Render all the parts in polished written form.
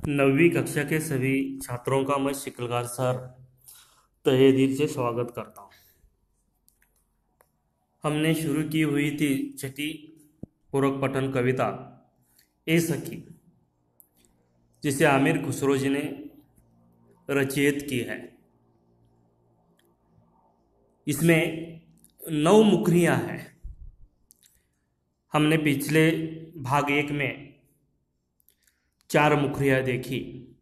9वीं कक्षा के सभी छात्रों का मैं शिकलगार सर तहे दिल से स्वागत करता हूँ। हमने शुरू की हुई थी छठी पूरक पठन कविता ए सखी, जिसे आमिर खुसरो जी ने रचयित की है। इसमें 9 मुखरियाँ हैं। हमने पिछले भाग 1 में 4 मुखरियाँ देखी,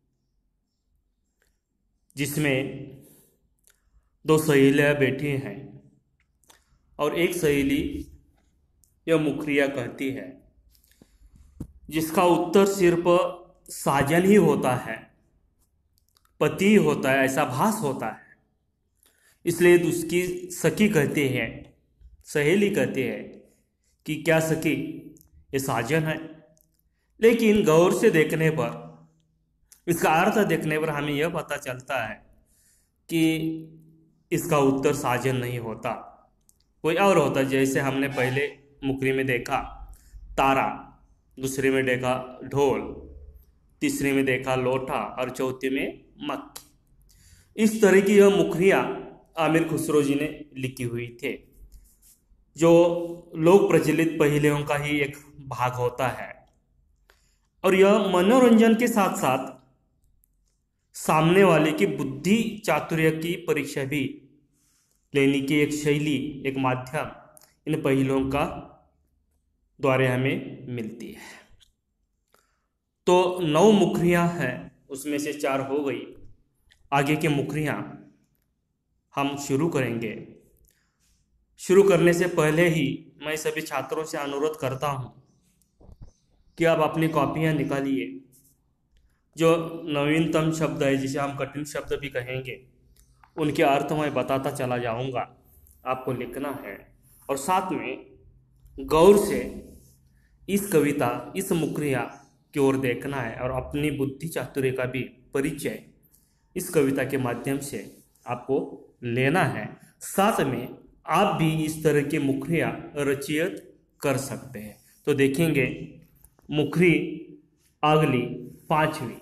जिसमें 2 सहेलियाँ बैठी हैं और एक सहेली यह मुखरिया कहती है, जिसका उत्तर सिर्फ साजन ही होता है, पति होता है, ऐसा भास होता है। इसलिए उसकी सखी कहती है, सहेली कहती है कि क्या सखी, ये साजन है। लेकिन गौर से देखने पर, इसका अर्थ देखने पर हमें यह पता चलता है कि इसका उत्तर साजन नहीं होता, कोई और होता। जैसे हमने पहले मुखरी में देखा तारा, दूसरे में देखा ढोल, तीसरे में देखा लोटा और चौथे में मक्खी। इस तरह की यह मुखरियाँ आमिर खुसरो जी ने लिखी हुई थे, जो लोक प्रचलित पहेलियों का ही एक भाग होता है। और यह मनोरंजन के साथ साथ सामने वाले की बुद्धि चातुर्य की परीक्षा भी लेने की एक शैली, एक माध्यम इन पहेलियों का द्वारा हमें मिलती है। तो 9 मुखरियाँ हैं, उसमें से 4 हो गई। आगे की मुखरियाँ हम शुरू करेंगे। शुरू करने से पहले ही मैं सभी छात्रों से अनुरोध करता हूँ कि आप अपनी कॉपियाँ निकालिए। जो नवीनतम शब्द है, जिसे हम कठिन शब्द भी कहेंगे, उनके अर्थ मैं बताता चला जाऊंगा, आपको लिखना है। और साथ में गौर से इस कविता, इस मुखरिया की ओर देखना है और अपनी बुद्धि चातुर्य का भी परिचय इस कविता के माध्यम से आपको लेना है। साथ में आप भी इस तरह की मुखरिया रचयित कर सकते हैं। तो देखेंगे मुखरी अगली 5वीं।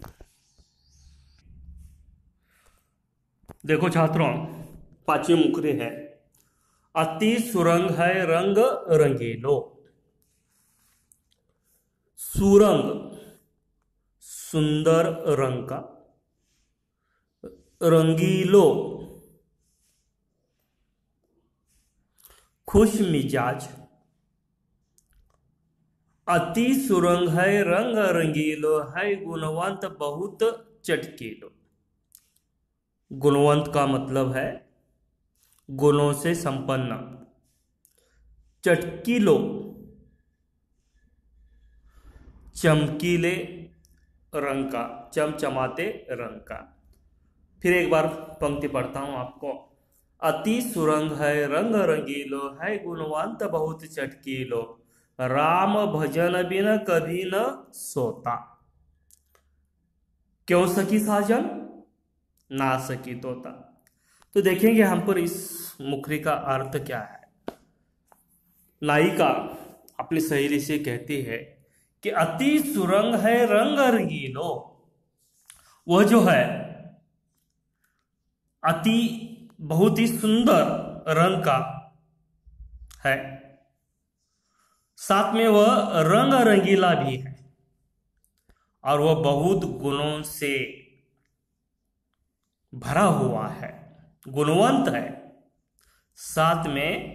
देखो छात्रों, 5वीं मुखरी है, अति सुरंग है रंग रंगीलो। सुरंग सुंदर रंग का, रंगीलो खुश मिजाज। अति सुरंग है रंग रंगीलो, है गुणवंत बहुत चटकीलो। गुणवंत का मतलब है गुणों से संपन्न। चटकीलो चमकीले रंग का, चमचमाते रंग का। फिर एक बार पंक्ति पढ़ता हूं आपको। अति सुरंग है रंग रंगीलो, है गुणवंत बहुत चटकीलो। राम भजन बिन कभी न सोता। क्यों सखी साजन, ना सकी तोता। तो देखेंगे हम पर इस मुखरी का अर्थ क्या है। नायिका अपनी सहेली से कहती है कि अति सुरंग है रंग रंगीलो। वह जो है अति बहुत ही सुंदर रंग का है, साथ में वह रंग रंगीला भी है, और वह बहुत गुणों से भरा हुआ है, गुणवंत है, साथ में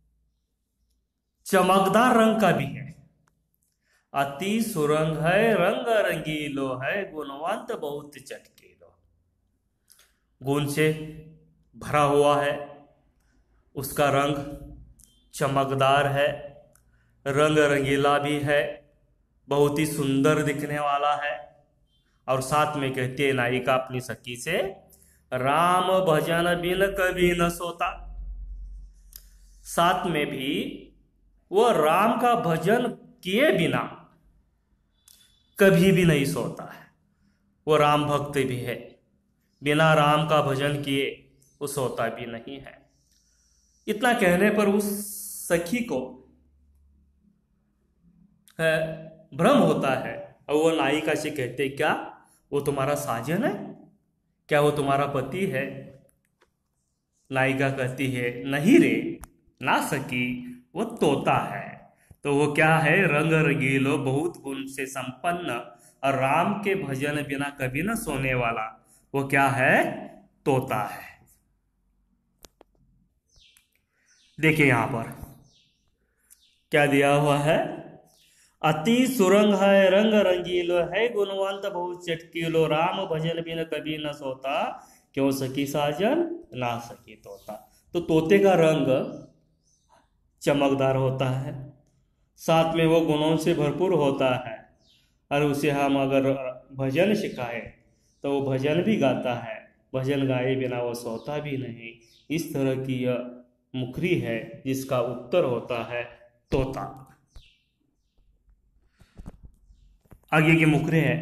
चमकदार रंग का भी है। अति सुरंग है रंग रंगीलो, है गुणवंत बहुत चटकीलो। गुण से भरा हुआ है, उसका रंग चमकदार है, रंग रंगीला भी है, बहुत ही सुंदर दिखने वाला है। और साथ में कहती है नायिका अपनी सखी से, राम भजन बिन कभी न सोता। साथ में भी वह राम का भजन किए बिना कभी भी नहीं सोता है। वो राम भक्त भी है, बिना राम का भजन किए वो सोता भी नहीं है। इतना कहने पर उस सखी को भ्रम होता है और वो नायिका से कहते क्या वो तुम्हारा साजन है, क्या वो तुम्हारा पति है? नायिका कहती है नहीं रे, ना सकी, वो तोता है। तो वो क्या है? रंग रंगीलो बहुत गुण से संपन्न और राम के भजन बिना कभी न सोने वाला, वो क्या है? तोता है। देखिए यहां पर क्या दिया हुआ है? अति सुरंग है रंग रंगीलो है गुणवंत बहुत चटकीलो, राम भजन बिन कभी न सोता, क्यों सखी साजन ना सकी तोता। तो तोते का रंग चमकदार होता है, साथ में वो गुणों से भरपूर होता है, और उसे हम अगर भजन सिखाए तो वो भजन भी गाता है, भजन गाए बिना वो सोता भी नहीं। इस तरह की यह मुखरी है जिसका उत्तर होता है तोता। आगे की मुखरे है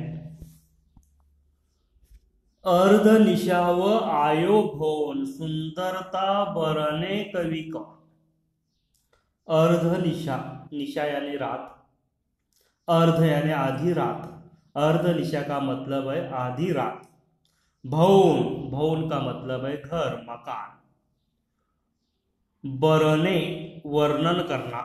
अर्ध निशाव आयो भोन सुंदरता बरने कवि को। अर्ध निशा, निशा यानी रात, अर्ध यानी आधी रात, अर्ध निशा का मतलब है आधी रात। भवन, भवन का मतलब है घर मकान। बरने वर्णन करना।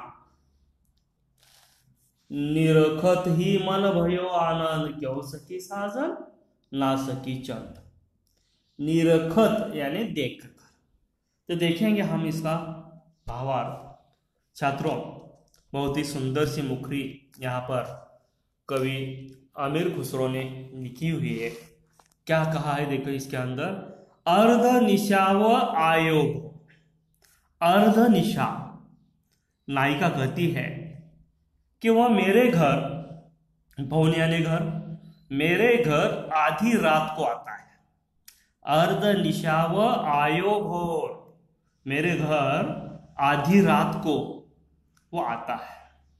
निरखत ही मन भयो आनंद, क्यों सकी साजन ना सकी चंद। निरखत यानी देख कर। तो देखेंगे हम इसका भावार्थ। छात्रों, बहुत ही सुंदर सी मुखरी यहाँ पर कवि आमिर खुसरो ने लिखी हुई है। क्या कहा है देखो इसके अंदर, अर्ध निशाव आयोग। अर्ध निशा, नायिका कहती है कि वह मेरे घर, भवन यानी घर, मेरे घर आधी रात को आता है। अर्ध निशाव आयो भोर, मेरे घर आधी रात को वो आता है।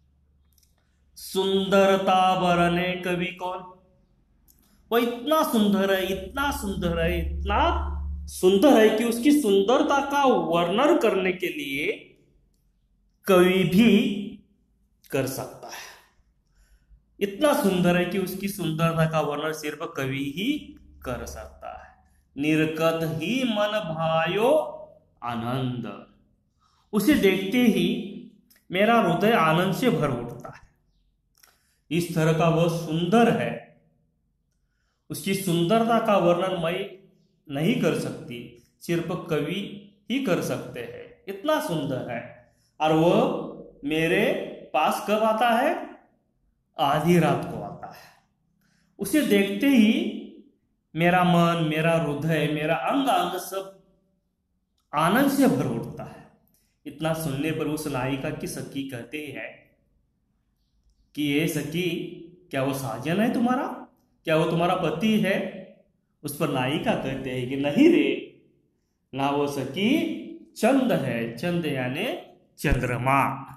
सुंदरता बरने कवि कौन? वो इतना सुंदर है, इतना सुंदर है, इतना सुंदर है कि उसकी सुंदरता का वर्णन करने के लिए कवि भी कर सकता है। इतना सुंदर है कि उसकी सुंदरता का वर्णन सिर्फ कवि ही कर सकता है। निरकत ही मन भायो आनंद, उसे देखते ही मेरा हृदय आनंद से भर उठता है। इस तरह का वह सुंदर है, उसकी सुंदरता का वर्णन मैं नहीं कर सकती, सिर्फ कवि ही कर सकते हैं। इतना सुंदर है, और वह मेरे पास कब आता है? आधी रात को आता है। उसे देखते ही मेरा मन, मेरा हृदय, मेरा अंग अंग सब आनंद से भर उठता है। इतना सुनने पर उस नायिका की सखी कहते हैं कि ये सखी, क्या वो साजन है तुम्हारा? क्या वो तुम्हारा पति है? उस पर नायिका कहते हैं कि नहीं रे, ना वो सखी, चंद है। चंद यानी चंद्रमा।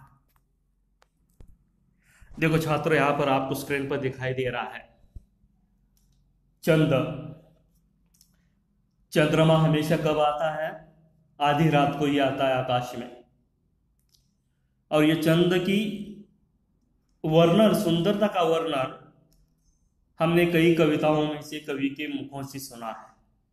देखो छात्रों, यहां पर आपको स्क्रीन पर दिखाई दे रहा है चंद। चंद्रमा हमेशा कब आता है? आधी रात को ही आता है आकाश में। और ये चंद की वर्णन, सुंदरता का वर्णन हमने कई कविताओं में से कवि के मुखों से सुना है।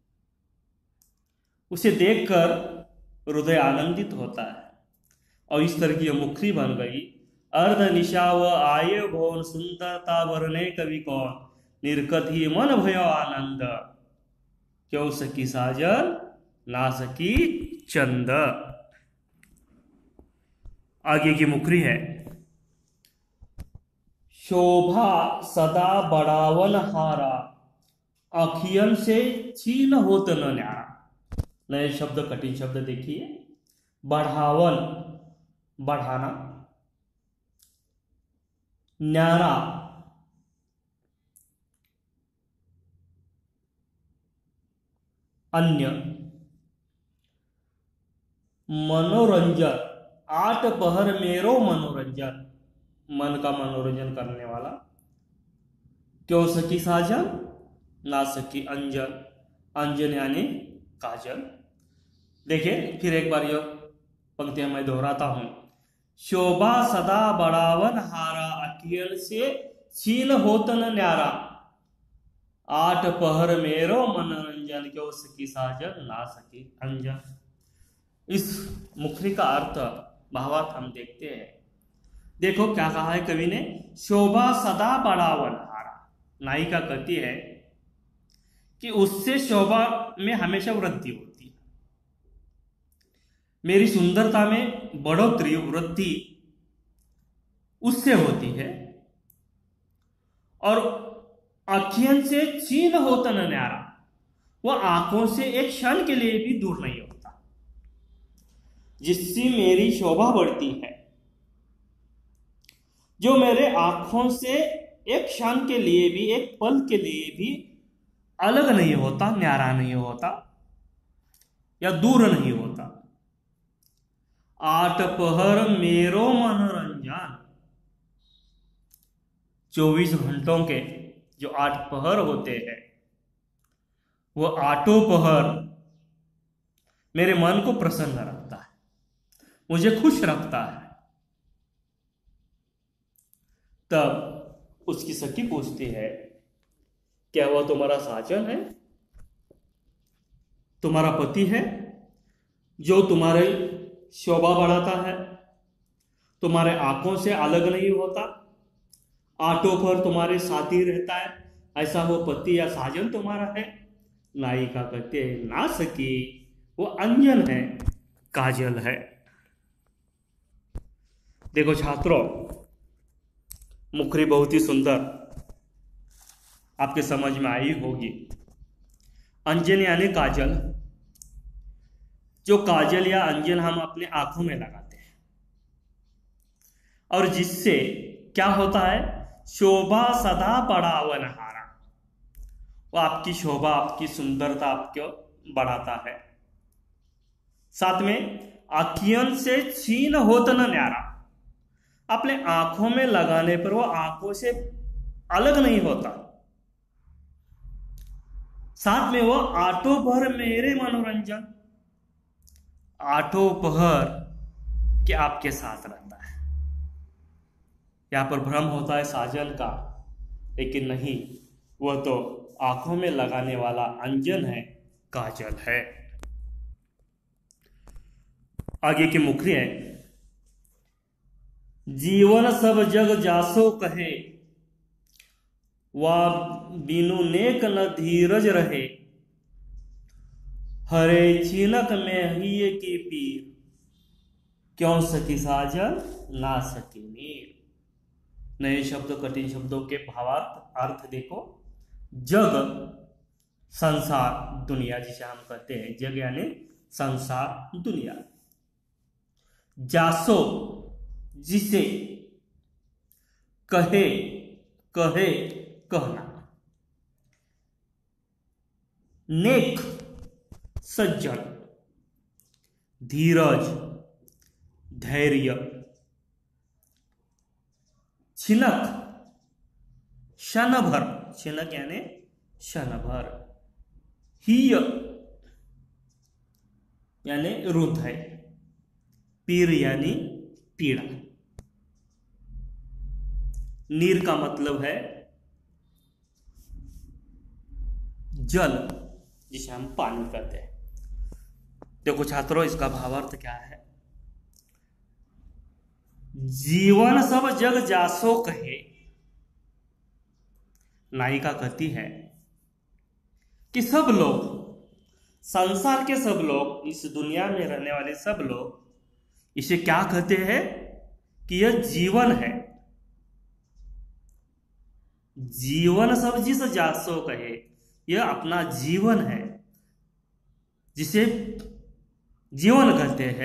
उसे देखकर हृदय आनंदित होता है, और इस तरह की यह मुखरी बन गई। अर्ध निशाव आये भवन सुंदरता वर्णे कवि कौन, निरकत ही मन भयो आनंद, क्यों सकी साजन ना सकी चंद। आगे की मुखरी है शोभा सदा बढ़ावन हारा, अखियन से छीन होत न न्यारा। नए शब्द, कठिन शब्द देखिए। बढ़ावन, बढ़ाना। न्यारा, अन्य। मनोरंजन, आठ पहर मेरो मनोरंजन, मन का मनोरंजन करने वाला। क्यों सकी साजन ना सकी अंजन, अंजन यानी काजल। देखिए फिर एक बार यह पंक्तियां मैं दोहराता हूं। शोभा सदा बढ़ावन हारा, अखियन से छीन होत न न्यारा, आठ पहर मेरो मनोरंजन, क्यों सकी साजन ना सकी अंजन। इस मुखरी का अर्थ भावार्थ हम देखते हैं। देखो क्या कहा है कवि ने, शोभा सदा बढ़ावन हारा। नायिका कहती है कि उससे शोभा में हमेशा वृद्धि होती है, मेरी सुंदरता में बढ़ोतरी वृद्धि उससे होती है, और अखियन से छीन होता न न्यारा, वह आंखों से एक क्षण के लिए भी दूर नहीं होता। जिससे मेरी शोभा बढ़ती है, जो मेरे आंखों से एक क्षण के लिए भी, एक पल के लिए भी अलग नहीं होता, न्यारा नहीं होता या दूर नहीं होता। आठ पहर मेरो मनोरंजन, 24 घंटों के जो 8 पहर होते हैं, वो आठों पहर मेरे मन को प्रसन्न रखता है, मुझे खुश रखता है। तब उसकी सखी पूछती है, क्या वह तुम्हारा साजन है, तुम्हारा पति है, जो तुम्हारे शोभा बढ़ाता है, तुम्हारे आंखों से अलग नहीं होता, आठों पर तुम्हारे साथी रहता है, ऐसा वो पति या साजन तुम्हारा है। नायिका कहते हैं, ना सकी, वो अंजन है, काजल है। देखो छात्रों, मुखरी बहुत ही सुंदर आपके समझ में आई होगी। अंजन यानी काजल, जो काजल या अंजन हम अपने आंखों में लगाते हैं, और जिससे क्या होता है, शोभा सदा बढ़ावन हारा, वो आपकी शोभा, आपकी सुंदरता आपको बढ़ाता है। साथ में आखियन से छीन होत न न्यारा, अपने आंखों में लगाने पर वो आंखों से अलग नहीं होता। साथ में वो आठों पहर मेरे मनोरंजन, आठों पहर के आपके साथ रहता है। यहां पर भ्रम होता है साजन का, लेकिन नहीं, वह तो आंखों में लगाने वाला अंजन है, काजल है। आगे की मुखरी है, जीवन सब जग जासो कहे, वा बिनु नेक न धीरज रहे, हरे छीनक में ही की पीर, क्यों सकी साजन ना सकी नीर। नए शब्द, कठिन शब्दों के भावार्थ अर्थ देखो। जग, संसार, दुनिया जिसे हम कहते हैं, जग यानी संसार, दुनिया। जासो, जिसे, कहे, कहे, कहना। नेक, सज्जन। धीरज, धैर्य। छिनक, क्षण भर, छिनक यानी क्षण भर। हीय यानी हृदय, पीर यानी पीड़ा। नीर का मतलब है जल, जिसे हम पानी कहते हैं। देखो छात्रों, इसका भावार्थ क्या है। जीवन सब जग जासो कहे, नायिका कहती है कि सब लोग, संसार के सब लोग, इस दुनिया में रहने वाले सब लोग इसे क्या कहते हैं कि यह जीवन है। जीवन सब जिस जासो कहे, यह अपना जीवन है, जिसे जीवन कहते हैं।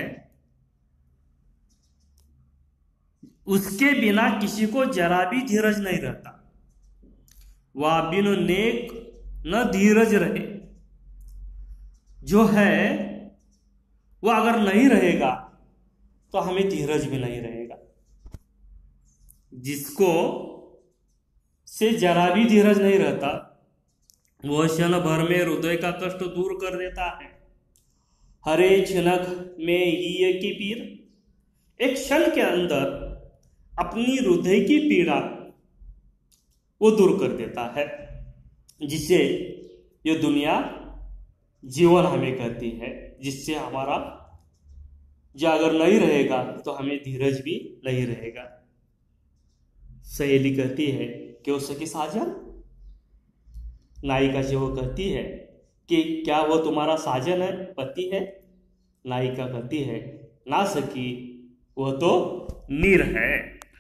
उसके बिना किसी को जरा भी धीरज नहीं रहता। वह बिनु नेक न धीरज रहे, जो है वह अगर नहीं रहेगा तो हमें धीरज भी नहीं रहेगा। जिसको से जरा भी धीरज नहीं रहता, वह क्षण भर में हृदय का कष्ट दूर कर देता है। हरे क्षणक में ही की पीर, एक क्षण के अंदर अपनी हृदय की पीड़ा वो दूर कर देता है, जिससे ये दुनिया जीवन हमें कहती है, जिससे हमारा जागर नहीं रहेगा तो हमें धीरज भी नहीं रहेगा। सहेली कहती है कि वो सखी साजन, नायिका से वो कहती है कि क्या वो तुम्हारा साजन है, पति है? नायिका कहती है ना सखी, वो तो नीर है।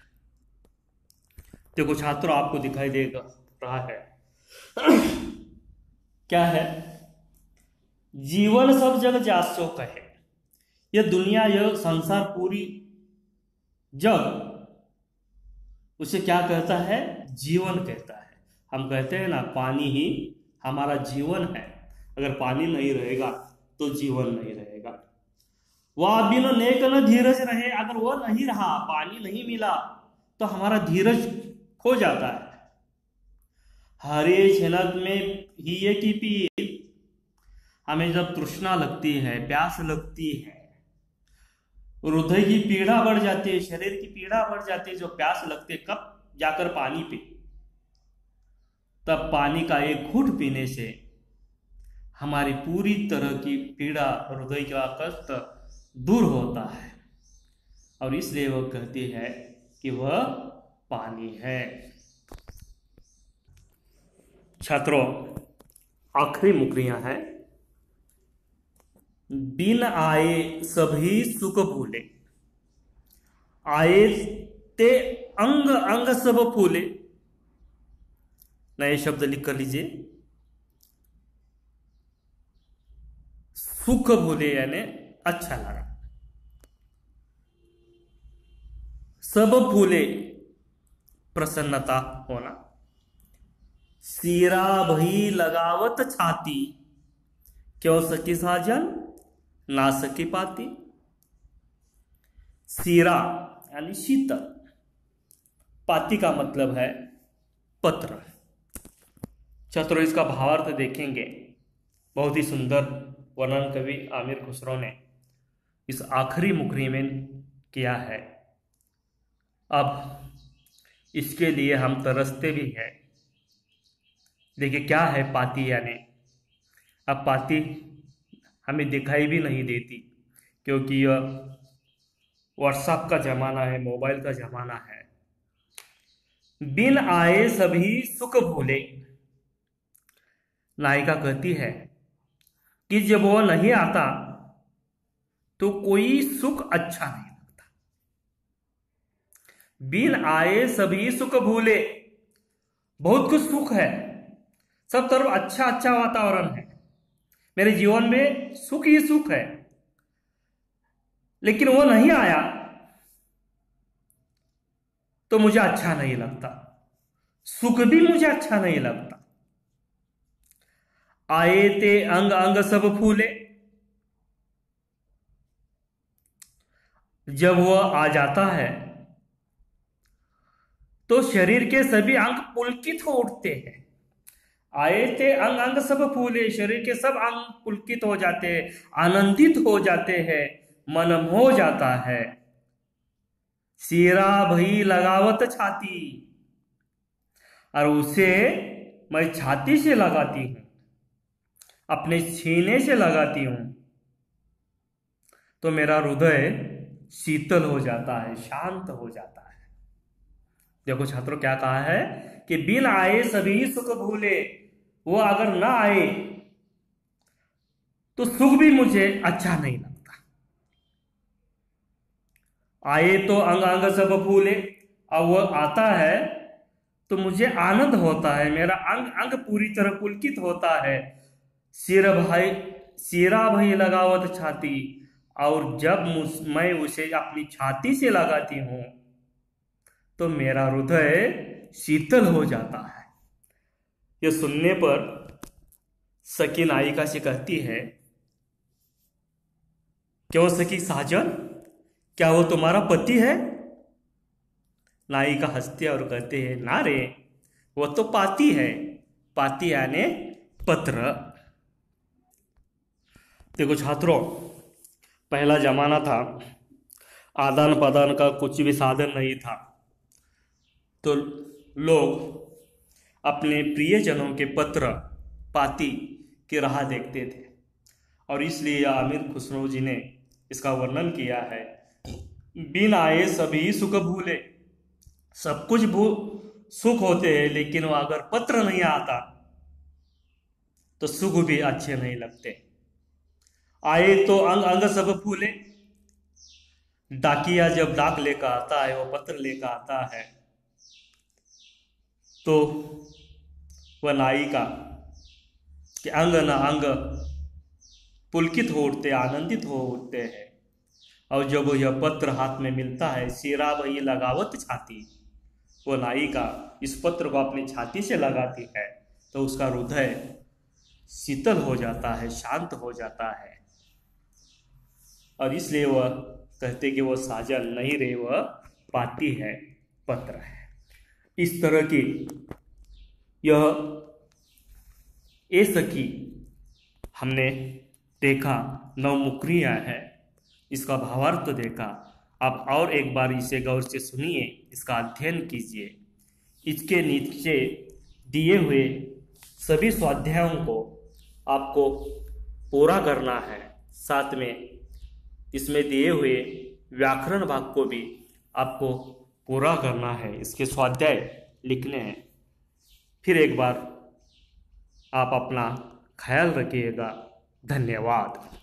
देखो छात्रों, आपको दिखाई देगा रहा है क्या है? जीवन सब जग जासो कहे। यह दुनिया, यह संसार पूरी जग उसे क्या कहता है? जीवन कहता है। हम कहते हैं ना, पानी ही हमारा जीवन है। अगर पानी नहीं रहेगा तो जीवन नहीं रहेगा। वह बिन नेक न धीरज रहे। अगर वह नहीं रहा, पानी नहीं मिला, तो हमारा धीरज खो जाता है। हरे झलक में ही की पीर। हमें जब तृष्णा लगती है, प्यास लगती है, हृदय की पीड़ा बढ़ जाती है, शरीर की पीड़ा बढ़ जाती है, जो प्यास लगती है, कब जाकर पानी पी। तब पानी का एक घूंट पीने से हमारी पूरी तरह की पीड़ा, हृदय का कष्ट दूर होता है। और इसलिए वह कहती है कि वह पानी है। छात्रों, आखिरी मुकरियां हैं। बिन आए सभी सुख भूले, आए ते अंग अंग सब फूले। नए शब्द लिख कर लीजिए। सुख भूले यानी अच्छा लगा, सब फूले प्रसन्नता होना, सीरा भई लगावत छाती, क्यों सकी साजन ना सकी पाती। सीरा यानी शीतल, पाती का मतलब है पत्र। छात्रों, इसका भावार्थ देखेंगे। बहुत ही सुंदर वर्णन कवि आमिर खुसरो ने इस आखिरी मुकरी में किया है। अब इसके लिए हम तरसते भी हैं। देखिए क्या है पाती यानी। अब पाती हमें दिखाई भी नहीं देती, क्योंकि यह व्हाट्सएप का जमाना है, मोबाइल का जमाना है। बिन आए सभी सुख भूले। नायिका कहती है कि जब वो नहीं आता तो कोई सुख अच्छा नहीं लगता। बिन आए सभी सुख भूले। बहुत कुछ सुख है, सब तरफ अच्छा अच्छा वातावरण है, मेरे जीवन में सुख ही सुख है, लेकिन वो नहीं आया तो मुझे अच्छा नहीं लगता, सुख भी मुझे अच्छा नहीं लगता। आए ते अंग अंग सब फूले। जब वह आ जाता है तो शरीर के सभी अंग पुलकित हो उठते हैं। आए थे अंग अंग सब फूले, शरीर के सब अंग पुलकित हो जाते हैं, आनंदित हो जाते हैं, मन हो जाता है। सीरा भई लगावत छाती, और उसे मैं छाती से लगाती हूं, अपने सीने से लगाती हूं, तो मेरा हृदय शीतल हो जाता है, शांत हो जाता है। देखो छात्रों, क्या कहा है कि बिन आए सभी सुख भूले। वो अगर ना आए तो सुख भी मुझे अच्छा नहीं लगता। आए तो अंग अंग सब फूले, और वो आता है तो मुझे आनंद होता है, मेरा अंग अंग पूरी तरह पुलकित होता है। सीरा भाई लगावत छाती, और जब मैं उसे अपनी छाती से लगाती हूं तो मेरा हृदय शीतल हो जाता है। यह सुनने पर सखी नायिका से कहती है, क्यों सखी साजन, क्या वो तुम्हारा पति है? नायिका हंसते और कहते हैं, ना रे, वो तो पाती है। पाती यानी पत्र। देखो छात्रों, पहला जमाना था, आदान प्रदान का कुछ भी साधन नहीं था, तो लोग अपने प्रियजनों के पत्र पाती की राह देखते थे। और इसलिए आमिर खुसरो जी ने इसका वर्णन किया है, बिन आए सभी सुख भूले। सब कुछ सुख होते हैं, लेकिन वो अगर पत्र नहीं आता तो सुख भी अच्छे नहीं लगते। आए तो अंग अंग सब फूले। डाकिया जब डाक लेकर आता है, वो पत्र लेकर आता है, तो वह नायिका के अंग न अंग पुलकित हो उठते, आनंदित हो उठते हैं। और जब यह पत्र हाथ में मिलता है, सिरा वही लगावत छाती, वो नायिका इस पत्र को अपनी छाती से लगाती है तो उसका हृदय शीतल हो जाता है, शांत हो जाता है। और इसलिए वह कहते कि वह साजन नहीं रहे, वह पाती है, पत्र है। इस तरह की यह ए सखी हमने देखा, नवमुखरियाँ है, इसका भावार्थ देखा। आप और एक बार इसे गौर से सुनिए, इसका अध्ययन कीजिए। इसके नीचे दिए हुए सभी स्वाध्यायों को आपको पूरा करना है। साथ में इसमें दिए हुए व्याकरण भाग को भी आपको पूरा करना है, इसके स्वाध्याय लिखने हैं। फिर एक बार आप अपना ख्याल रखिएगा। धन्यवाद।